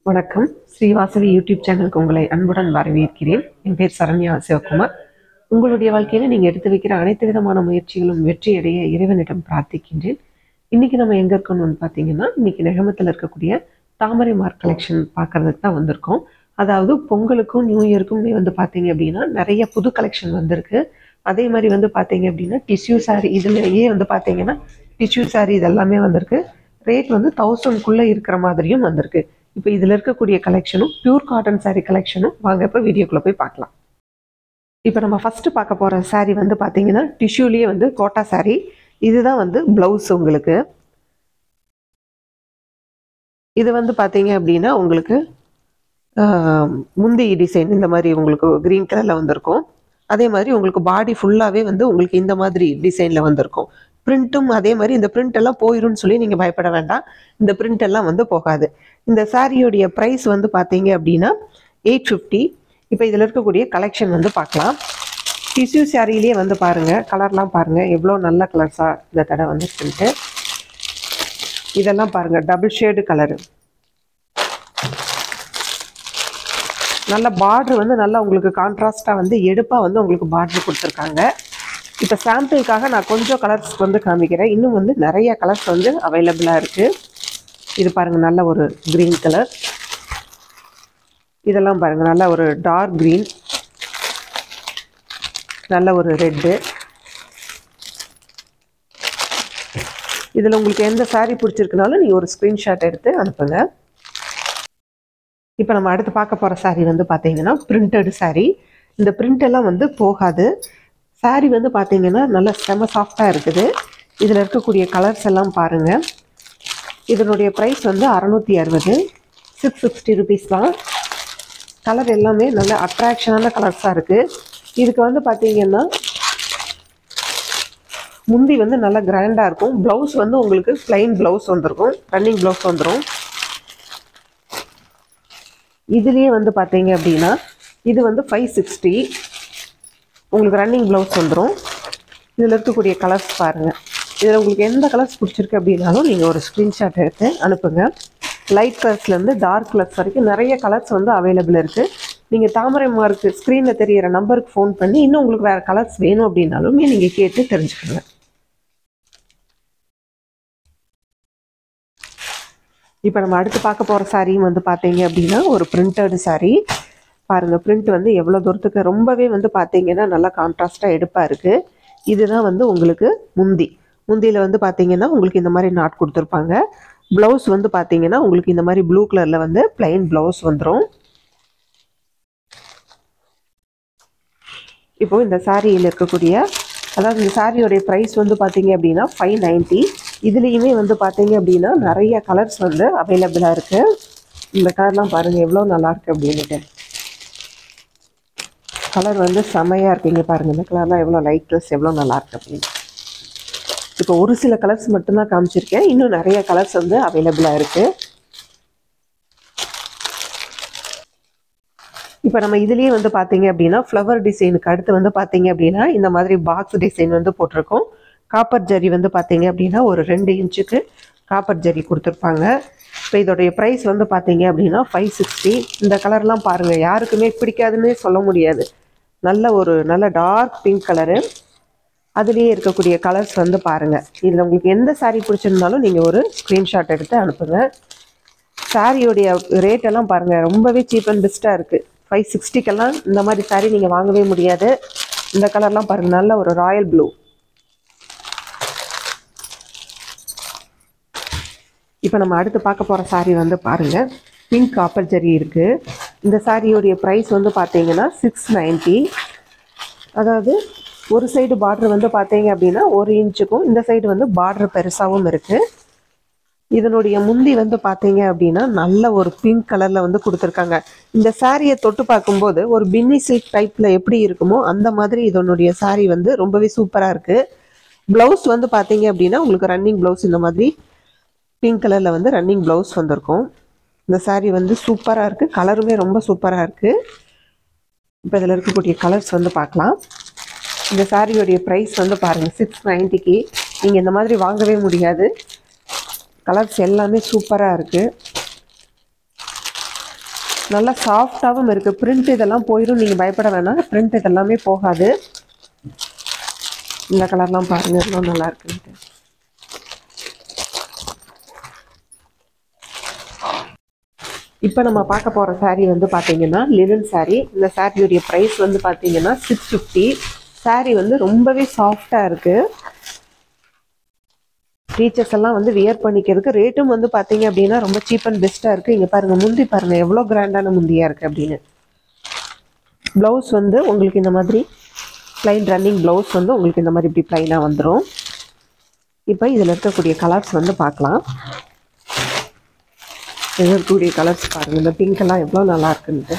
வணக்கம். ஸ்ரீவாசவி யூடியூப் சேனலுக்கு உங்களை அன்புடன் வரவேற்கிறேன். என் பேர் சரண்யா சிவகுமார். உங்களுடைய வாழ்க்கையில நீங்க எடுத்து வைக்கிற அனைத்து விதமான முயற்சிகளும் வெற்றியடைய இறைவனிடம் பிரார்த்திக்கின்றேன். இன்னைக்கு நம்ம எங்க இருக்கணும்னு பார்த்தீங்கன்னா, இன்னைக்கு நெகமத்தில் இருக்கக்கூடிய தாமரை மார்க் கலெக்ஷன் பார்க்கறதுக்கு தான் வந்திருக்கோம். அதாவது பொங்கலுக்கும் நியூ இயருக்கும் வந்து பார்த்தீங்க அப்படின்னா நிறைய புது கலெக்ஷன் வந்திருக்கு. அதே மாதிரி வந்து பார்த்தீங்க அப்படின்னா டிஷ்யூ சாரி இதுலயே வந்து பார்த்தீங்கன்னா டிஷ்யூ சாரி இதெல்லாமே வந்திருக்கு. ரேட் வந்து 1000க்குள்ள இருக்கிற மாதிரியும் வந்திருக்கு. இப்போ இதில் இருக்கக்கூடிய கலெக்ஷனும் பியூர் காட்டன் சாரீ கலெக்ஷனும் வாங்க இப்போ வீடியோக்குள்ளே போய் பார்க்கலாம். இப்போ நம்ம ஃபஸ்ட்டு பார்க்க போகிற சாரீ வந்து பார்த்தீங்கன்னா டிஷ்யூலேயே வந்து கோட்டா சாரீ. இதுதான் வந்து ப்ளவுஸ். உங்களுக்கு இது வந்து பார்த்தீங்க அப்படின்னா உங்களுக்கு முந்தி டிசைன் இந்த மாதிரி உங்களுக்கு க்ரீன் கலரில் வந்திருக்கும். அதே மாதிரி உங்களுக்கு பாடி ஃபுல்லாகவே வந்து உங்களுக்கு இந்த மாதிரி டிசைனில் வந்திருக்கும். பிரிண்ட்டும் அதே மாதிரி இந்த பிரிண்ட் எல்லாம் போயிடும்னு சொல்லி நீங்கள் பயப்பட வேண்டாம். இந்த பிரிண்ட் எல்லாம் வந்து போகாது. இந்த சாரியோடைய ப்ரைஸ் வந்து பார்த்தீங்க அப்படின்னா 850. இப்போ இதில் இருக்கக்கூடிய கலெக்ஷன் வந்து பார்க்கலாம். டிஷ்யூ சாரியிலே வந்து பாருங்கள், கலர்லாம் பாருங்கள் எவ்வளோ நல்ல கலர்ஸாக இந்த தடவை வந்து சொல்லிட்டு இதெல்லாம் பாருங்கள், டபுள் ஷேடு கலரு. நல்ல பார்டர் வந்து நல்லா உங்களுக்கு கான்ட்ராஸ்டாக வந்து எடுப்பாக வந்து உங்களுக்கு பார்டர் கொடுத்துருக்காங்க. இப்போ சாம்பிளுக்காக நான் கொஞ்சம் கலர்ஸ் வந்து காமிக்கிறேன். இன்னும் வந்து நிறைய கலர்ஸ் வந்து அவைலபிளாக இருக்குது. இது பாருங்கள், நல்ல ஒரு க்ரீன் கலர். இதெல்லாம் பாருங்கள், நல்ல ஒரு டார்க் க்ரீன், நல்ல ஒரு ரெட்டு. இதில் உங்களுக்கு எந்த சாரீ பிடிச்சிருக்குனாலும் நீங்கள் ஒரு ஸ்க்ரீன்ஷாட் எடுத்து அனுப்புங்க. இப்போ நம்ம அடுத்து பார்க்க போகிற சாரீ வந்து பார்த்தீங்கன்னா பிரிண்டட் சாரீ. இந்த பிரிண்ட் எல்லாம் வந்து போகாது. சாரீ வந்து பார்த்தீங்கன்னா நல்லா செம சாஃப்டாக இருக்குது. இதில் இருக்கக்கூடிய கலர்ஸ் எல்லாம் பாருங்கள். இதனுடைய ப்ரைஸ் வந்து 660, 660 ருபீஸ் தான். கலர் எல்லாமே நல்ல அட்ராக்ஷனான கலர்ஸாக இருக்குது. இதுக்கு வந்து பார்த்தீங்கன்னா முந்தி வந்து நல்லா கிராண்டாக இருக்கும். ப்ளவுஸ் வந்து உங்களுக்கு ப்ளைன் ப்ளவுஸ் வந்துருக்கும், ரன்னிங் ப்ளவுஸ் வந்துடும். இதுலேயே வந்து பார்த்தீங்க அப்படின்னா இது வந்து 560 உங்களுக்கு ரன்னிங் ப்ளவுஸ் வந்துடும். இதில் இருக்கக்கூடிய கலர்ஸ் பாருங்கள். இதில் உங்களுக்கு எந்த கலர்ஸ் பிடிச்சிருக்கு அப்படின்னாலும் நீங்கள் ஒரு ஸ்க்ரீன்ஷாட் எடுத்து அனுப்புங்க. லைட் கலர்ஸ்லேருந்து டார்க் கலர்ஸ் வரைக்கும் நிறைய கலர்ஸ் வந்து அவைலபிள் இருக்குது. நீங்கள் தாமரை மார்க் ஸ்க்ரீனில் தெரிகிற நம்பருக்கு ஃபோன் பண்ணி இன்னும் உங்களுக்கு வேறு கலர்ஸ் வேணும் அப்படின்னாலுமே நீங்கள் கேட்டு தெரிஞ்சுக்கோங்க. இப்போ நம்ம அடுத்து பார்க்க போகிற சாரியும் வந்து பார்த்தீங்க அப்படின்னா ஒரு பிரிண்டட் சாரீ. பாருங்கள், பிரிண்ட் வந்து எவ்வளோ தூரத்துக்கு ரொம்பவே வந்து பார்த்தீங்கன்னா நல்லா கான்ட்ராஸ்டாக எடுப்பாக இருக்குது. இதுதான் வந்து உங்களுக்கு முந்தியில் வந்து பார்த்தீங்கன்னா உங்களுக்கு இந்த மாதிரி நாட் கொடுத்துருப்பாங்க. ப்ளவுஸ் வந்து பார்த்தீங்கன்னா உங்களுக்கு இந்த மாதிரி ப்ளூ கலரில் வந்து பிளைன் ப்ளவுஸ் வந்துடும். இப்போது இந்த சாரியில் இருக்கக்கூடிய அதாவது இந்த சாரியோடைய ப்ரைஸ் வந்து பார்த்தீங்க அப்படின்னா 590. இதுலேயுமே வந்து பார்த்தீங்க அப்படின்னா நிறைய கலர்ஸ் வந்து அவைலபிளாக இருக்குது. இந்த கலர்லாம் பாருங்கள் எவ்வளோ நல்லாயிருக்கு அப்படின்ட்டு. கலர் வந்து செமையாக இருக்குங்க. பாருங்கள் இந்த கலர்லாம் எவ்வளோ லைட் கலர்ஸ் எவ்வளோ நல்லாயிருக்கு அப்படின்னு. இப்போ ஒரு சில கலர்ஸ் மட்டும்தான் காமிச்சிருக்கேன். இன்னும் நிறைய கலர்ஸ் வந்து அவைலபிளாக இருக்குது. இப்போ நம்ம இதுலேயே வந்து பார்த்தீங்க அப்படின்னா ஃப்ளவர் டிசைனுக்கு அடுத்து வந்து பார்த்தீங்க அப்படின்னா இந்த மாதிரி பாக்ஸ் டிசைன் வந்து போட்டிருக்கோம். காப்பர் ஜரி வந்து பார்த்தீங்க அப்படின்னா ஒரு 2 இன்ச்சுக்கு காப்பர் ஜரி கொடுத்துருப்பாங்க. இப்போ இதோடைய ப்ரைஸ் வந்து பார்த்தீங்க அப்படின்னா 560. இந்த கலர்லாம் பாருங்கள், யாருக்குமே பிடிக்காதுன்னே சொல்ல முடியாது. நல்ல டார்க் பிங்க் கலரு. அதுலேயே இருக்கக்கூடிய கலர்ஸ் வந்து பாருங்கள். இதில் உங்களுக்கு எந்த சாரீ பிடிச்சிருந்தாலும் நீங்கள் ஒரு ஸ்க்ரீன்ஷாட் எடுத்து அனுப்புங்க. சாரியோடைய ரேட்டெல்லாம் பாருங்கள், ரொம்பவே சீப் அண்ட் பெஸ்ட்டாக இருக்குது. 560க்கெல்லாம் இந்த மாதிரி சாரீ நீங்கள் வாங்கவே முடியாது. இந்த கலர்லாம் பாருங்கள், நல்ல ஒரு ராயல் ப்ளூ. இப்போ நம்ம அடுத்து பார்க்க போகிற சாரீ வந்து பாருங்கள், பிங்க் காப்பர் ஜரி இருக்குது. இந்த சாரியோடைய ப்ரைஸ் வந்து பார்த்தீங்கன்னா 690. அதாவது ஒரு சைடு பார்டர் வந்து பார்த்தீங்க அப்படின்னா 1 இன்ச்சுக்கும் இந்த சைடு வந்து பார்டர் பெருசாகவும் இருக்குது. இதனுடைய முந்தி வந்து பார்த்தீங்க அப்படின்னா நல்ல ஒரு பிங்க் கலரில் வந்து கொடுத்துருக்காங்க. இந்த சாரியை தொட்டு பார்க்கும்போது ஒரு பின்னி சில்க் டைப்பில் எப்படி இருக்குமோ அந்த மாதிரி இதனுடைய சாரீ வந்து ரொம்பவே சூப்பராக இருக்குது. ப்ளவுஸ் வந்து பார்த்தீங்க அப்படின்னா உங்களுக்கு ரன்னிங் ப்ளவுஸ் இந்த மாதிரி பிங்க் கலரில் வந்து ரன்னிங் ப்ளவுஸ் வந்திருக்கும். இந்த சாரீ வந்து சூப்பராக இருக்குது. கலருமே ரொம்ப சூப்பராக இருக்குது. இப்போ இதில் இருக்கக்கூடிய கலர்ஸ் வந்து பார்க்கலாம். இந்த சாரியோடைய ப்ரைஸ் வந்து பாருங்கள் 690க்கு நீங்கள் இந்த மாதிரி வாங்கவே முடியாது. கலர்ஸ் எல்லாமே சூப்பராக இருக்குது. நல்லா சாஃப்டாகவும் இருக்குது. பிரிண்ட் இதெல்லாம் போயிடும், நீங்கள் பயப்பட வேணாம். பிரிண்ட் இதெல்லாமே போகாது. இந்த கலர்லாம் பாருங்கள் எவ்வளோ நல்லா இருக்குன்ட்டு. இப்போ நம்ம பார்க்க போகிற சாரீ வந்து பார்த்தீங்கன்னா லினன் சாரீ. இந்த சாரியுடைய ப்ரைஸ் வந்து பார்த்தீங்கன்னா 650. சாரீ வந்து ரொம்பவே சாஃப்டாக இருக்குது. டீச்சர்ஸ் எல்லாம் வந்து வியர் பண்ணிக்கிறதுக்கு ரேட்டும் வந்து பார்த்தீங்க அப்படின்னா ரொம்ப சீப் அண்ட் பெஸ்ட்டாக இருக்குது. இங்கே பாருங்கள், முந்தி பாருங்கள் எவ்வளோ கிராண்டான முந்தியாக இருக்குது அப்படின்னு. ப்ளவுஸ் வந்து உங்களுக்கு இந்த மாதிரி ப்ளைன் ரன்னிங் ப்ளவுஸ் வந்து உங்களுக்கு இந்த மாதிரி இப்படி ப்ளைனாக வந்துடும். இப்போ இதில் இருக்கக்கூடிய கலர்ஸ் வந்து பார்க்கலாம். இதில் இருக்கக்கூடிய கலர்ஸ் பாருங்கள். இந்த பிங்க்கெல்லாம் எவ்வளோ நல்லா இருக்குன்ட்டு.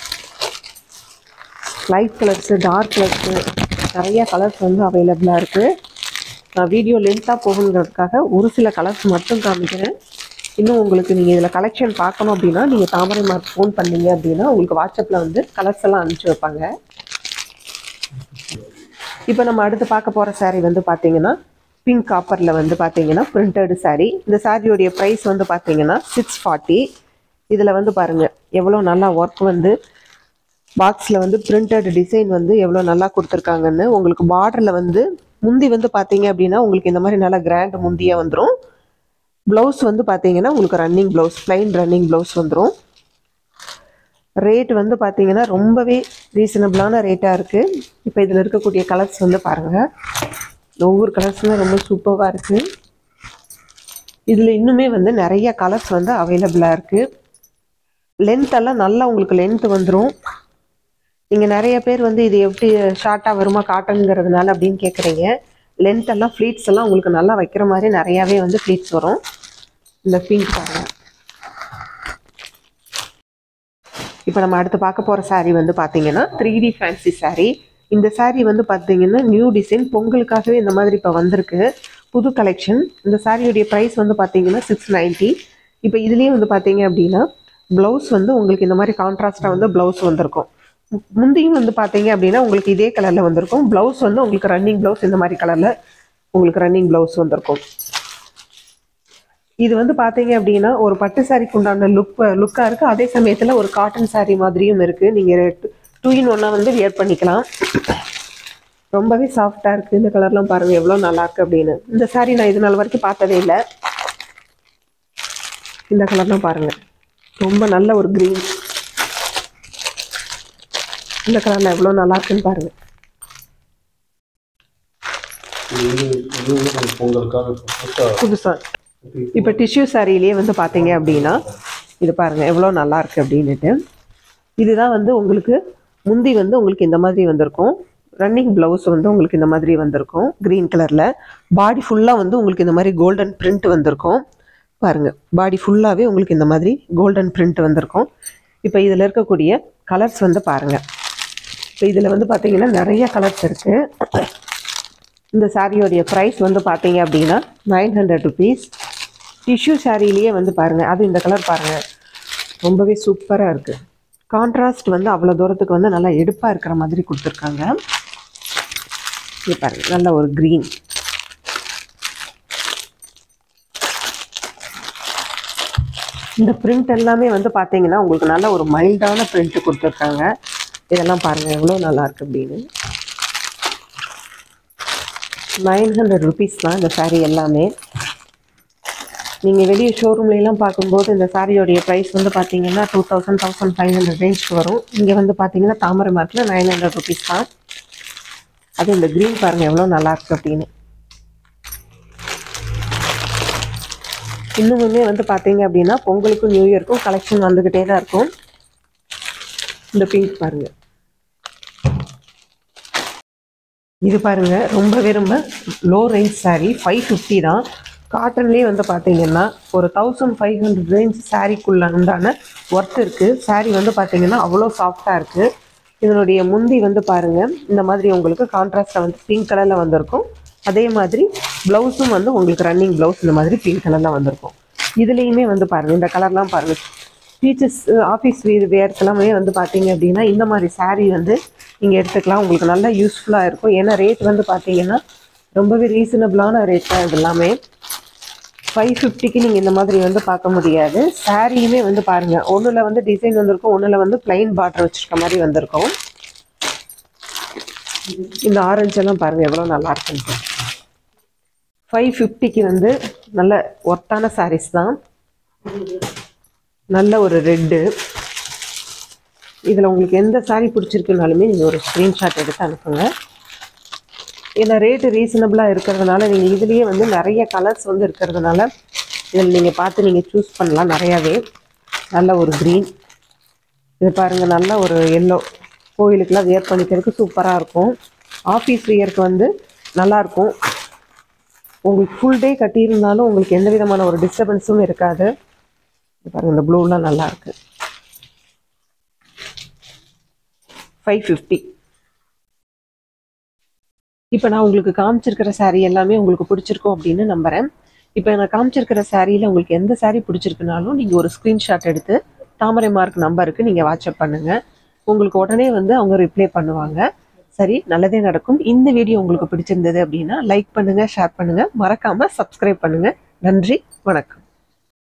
லைட் கலர்ஸு, டார்க் கலர்ஸு, நிறைய கலர்ஸ் வந்து அவைலபிளாக இருக்குது. நான் வீடியோ லென்த்தாக போகணுங்கிறதுக்காக ஒரு சில கலர்ஸ் மட்டும் காமிக்கிறேன். இன்னும் உங்களுக்கு நீங்கள் இதில் கலெக்ஷன் பார்க்கணும் அப்படின்னா நீங்கள் தாமரை மார்க் ஃபோன் பண்ணீங்க அப்படின்னா உங்களுக்கு வாட்ஸ்அப்பில் வந்து கலர்ஸ் எல்லாம் அனுப்பிச்சி வைப்பாங்க. இப்போ நம்ம அடுத்து பார்க்க போகிற சாரீ வந்து பார்த்தீங்கன்னா பிங்க் காப்பரில் வந்து பார்த்தீங்கன்னா பிரிண்டடு சாரீ. இந்த சாரியோடைய ப்ரைஸ் வந்து பார்த்தீங்கன்னா 640. இதில் வந்து பாருங்கள் எவ்வளோ நல்லா ஒர்க் வந்து பாக்ஸில் வந்து பிரிண்டட் டிசைன் வந்து எவ்வளோ நல்லா கொடுத்துருக்காங்கன்னு. உங்களுக்கு பார்டரில் வந்து முந்தி வந்து பார்த்தீங்க அப்படின்னா உங்களுக்கு இந்த மாதிரி நல்லா கிராண்ட் முந்தியாக வந்துடும். ப்ளவுஸ் வந்து பார்த்தீங்கன்னா உங்களுக்கு running blouse, plain running blouse வந்துடும். ரேட் வந்து பார்த்தீங்கன்னா ரொம்பவே ரீசனபிளான ரேட்டாக இருக்குது. இப்போ இதில் இருக்கக்கூடிய கலர்ஸ் வந்து பாருங்கள். ஒவ்வொரு கலர்ஸுமே ரொம்ப சூப்பராக இருக்குது. இதில் இன்னுமே வந்து நிறைய கலர்ஸ் வந்து அவைலபிளாக இருக்குது. லென்த்தெல்லாம் நல்லா உங்களுக்கு லென்த் வந்துடும். நீங்கள் நிறைய பேர் வந்து இது எப்படி ஷார்ட்டாக வருமா காட்டனுங்கிறதுனால அப்படின்னு கேட்குறீங்க. லென்த் எல்லாம் ஃப்ளீட்ஸ் எல்லாம் உங்களுக்கு நல்லா வைக்கிற மாதிரி நிறையாவே வந்து ஃப்ளீட்ஸ் வரும். இந்த பிங்க் பாருங்கள். இப்போ நம்ம அடுத்து பார்க்க போகிற சாரீ வந்து பார்த்தீங்கன்னா 3D ஃபேன்சி சாரீ. இந்த சாரீ வந்து பார்த்தீங்கன்னா நியூ டிசைன், பொங்கலுக்காகவே இந்த மாதிரி இப்போ வந்திருக்கு, புது கலெக்ஷன். இந்த சாரியுடைய ப்ரைஸ் வந்து பார்த்தீங்கன்னா 690. இப்போ இதுலேயே வந்து பார்த்தீங்க அப்படின்னா ப்ளவுஸ் வந்து உங்களுக்கு இந்த மாதிரி கான்ட்ராஸ்டாக வந்து ப்ளவுஸ் வந்திருக்கும். முந்தியும் வந்து பார்த்தீங்க அப்படின்னா உங்களுக்கு இதே கலரில் வந்திருக்கும். ப்ளவுஸ் வந்து உங்களுக்கு ரன்னிங் ப்ளவுஸ் இந்த மாதிரி கலரில் உங்களுக்கு ரன்னிங் ப்ளவுஸ் வந்திருக்கும். இது வந்து பார்த்தீங்க அப்படின்னா ஒரு பட்டு சாரிக்கு உண்டான லுக்காக இருக்குது. அதே சமயத்தில் ஒரு காட்டன் சாரீ மாதிரியும் இருக்குது. நீங்கள் 2 in 1 வந்து வியர் பண்ணிக்கலாம். ரொம்பவே சாஃப்டாக இருக்குது. இந்த கலர்லாம் பாருங்கள் எவ்வளோ நல்லாயிருக்கு அப்படின்னு. இந்த சாரீ நான் இது நாள் வரைக்கும் பார்த்ததே இல்லை. இந்த கலர்லாம் பாருங்கள் ரொம்ப நல்ல ஒரு க்ரீன். இந்த கலரில் எவ்வளோ நல்லா இருக்குன்னு பாருங்கள். புதுசாக இப்போ டிஷ்யூ சாரிலேயே வந்து பார்த்தீங்க அப்படின்னா இது பாருங்கள் எவ்வளோ நல்லா இருக்குது அப்படின்னுட்டு. இதுதான் வந்து உங்களுக்கு முந்தி வந்து உங்களுக்கு இந்த மாதிரி வந்திருக்கும். ரன்னிங் ப்ளவுஸ் வந்து உங்களுக்கு இந்த மாதிரி வந்திருக்கும் க்ரீன் கலரில். பாடி ஃபுல்லாக வந்து உங்களுக்கு இந்த மாதிரி கோல்டன் பிரிண்ட் வந்திருக்கும். பாருங்கள் பாடி ஃபுல்லாகவே உங்களுக்கு இந்த மாதிரி கோல்டன் பிரிண்ட் வந்திருக்கும். இப்போ இதில் இருக்கக்கூடிய கலர்ஸ் வந்து பாருங்கள். இப்போ இதில் வந்து பார்த்தீங்கன்னா நிறைய கலர்ஸ் இருக்குது. இந்த சாரியோடைய ப்ரைஸ் வந்து பார்த்தீங்க அப்படின்னா 900 rupees. டிஷ்யூ சாரிலேயே வந்து பாருங்கள், அது இந்த கலர் பாருங்கள் ரொம்பவே சூப்பராக இருக்குது. கான்ட்ராஸ்ட் வந்து அவ்வளோ தூரத்துக்கு வந்து நல்லா எடுப்பாக இருக்கிற மாதிரி கொடுத்துருக்காங்க. இது பாருங்கள் நல்ல ஒரு க்ரீன். இந்த பிரிண்ட் எல்லாமே வந்து பார்த்தீங்கன்னா உங்களுக்கு நல்ல ஒரு மைல்டான பிரிண்ட் கொடுத்துருக்காங்க. இதெல்லாம் பாருங்கள் எவ்வளோ நல்லாயிருக்கு அப்படின்னு. 900 rupees தான் இந்த சாரீ எல்லாமே. நீங்கள் வெளியே ஷோரூம்லாம் பார்க்கும்போது இந்த சாரியோடைய ப்ரைஸ் வந்து பார்த்தீங்கன்னா 2000 1500 ரேஞ்சுக்கு வரும். இங்கே வந்து பார்த்தீங்கன்னா தாமரை மார்க்கில் 900 rupees தான். அது இந்த க்ரீன் பாருங்கள் எவ்வளோ நல்லாயிருக்கு அப்படின்னு. இன்னுமே வந்து பார்த்தீங்க அப்படின்னா பொங்கலுக்கும் நியூ இயருக்கும் கலெக்ஷன் வந்துக்கிட்டே தான் இருக்கும். இந்த பிங்க் பாருங்கள், இது பாருங்கள் ரொம்பவே ரொம்ப லோ ரேஞ்ச் சாரீ. 550 தான். காட்டன்லேயே வந்து பார்த்தீங்கன்னா ஒரு 1500 ரேஞ்ச் சாரீக்குள்ள உண்டான ஒர்க் இருக்குது. சாரீ வந்து பார்த்தீங்கன்னா அவ்வளோ சாஃப்டாக இருக்குது. இதனுடைய முந்தி வந்து பாருங்கள் இந்த மாதிரி உங்களுக்கு கான்ட்ராஸ்டாக வந்து பிங்க் கலரில் வந்திருக்கும். அதே மாதிரி ப்ளவுஸும் வந்து உங்களுக்கு ரன்னிங் ப்ளவுஸ் இந்த மாதிரி பிங்க் கலரில் வந்திருக்கும். இதுலேயுமே வந்து பாருங்கள் இந்த கலர்லாம் பாருங்கள். டீச்சர்ஸ் ஆஃபீஸ் வேர்க்கெல்லாமே வந்து பார்த்தீங்க அப்படின்னா இந்த மாதிரி சாரீ வந்து நீங்கள் எடுத்துக்கலாம். உங்களுக்கு நல்லா யூஸ்ஃபுல்லாக இருக்கும். ஏன்னா ரேட் வந்து பார்த்தீங்கன்னா ரொம்பவே ரீசனபிளான ரேட் தான் இது எல்லாமே. 550க்கு நீங்கள் இந்த மாதிரி வந்து பார்க்க முடியாது. சாரியுமே வந்து பாருங்கள், ஒன்றில் வந்து டிசைன் வந்திருக்கும், ஒன்றில் வந்து பிளைன் பார்டர் வச்சுருக்க மாதிரி வந்திருக்கும். இந்த ஆரஞ்செல்லாம் பாருங்கள் எவ்வளோ நல்லா இருக்குன்னு. 550க்கு வந்து நல்ல ஒர்த்தான சாரீஸ் தான். நல்ல ஒரு ரெட்டு. இதில் உங்களுக்கு எந்த சாரீ பிடிச்சிருக்குனாலுமே நீங்கள் ஒரு ஸ்க்ரீன்ஷாட் எடுத்து அனுப்புங்க. ஏன்னா ரேட்டு ரீசனபிளாக இருக்கிறதுனால நீங்கள் இதுலேயே வந்து நிறைய கலர்ஸ் வந்து இருக்கிறதுனால இதில் நீங்கள் பார்த்து நீங்கள் சூஸ் பண்ணலாம் நிறையாவே. நல்ல ஒரு க்ரீன், இது பாருங்கள் நல்ல ஒரு எல்லோ, கோயிலுக்கெலாம் வியர் பண்ணிக்கிறதுக்கு சூப்பராக இருக்கும். ஆஃபீஸ் வியருக்கு வந்து நல்லாயிருக்கும். உங்களுக்கு ஃபுல் டே கட்டியிருந்தாலும் உங்களுக்கு எந்த விதமான ஒரு டிஸ்டர்பன்ஸும் இருக்காது. இது பாருங்கள் இந்த ப்ளூலாம் நல்லாயிருக்கு. 550. இப்போ நான் உங்களுக்கு காமிச்சிருக்கிற சாரீ எல்லாமே உங்களுக்கு பிடிச்சிருக்கும் அப்படின்னு நம்புகிறேன். இப்போ நான் காமிச்சிருக்கிற சாரியில் உங்களுக்கு எந்த சாரீ பிடிச்சிருக்குனாலும் நீங்கள் ஒரு ஸ்க்ரீன்ஷாட் எடுத்து தாமரை மார்க் நம்பருக்கு நீங்கள் வாட்ஸ்அப் பண்ணுங்கள். உங்களுக்கு உடனே வந்து அவங்க ரிப்ளை பண்ணுவாங்க. சரி, நல்லதே நடக்கும். இந்த வீடியோ உங்களுக்கு பிடிச்சிருந்தது அப்படின்னா லைக் பண்ணுங்கள், ஷேர் பண்ணுங்கள், மறக்காமல் சப்ஸ்கிரைப் பண்ணுங்கள். நன்றி, வணக்கம்.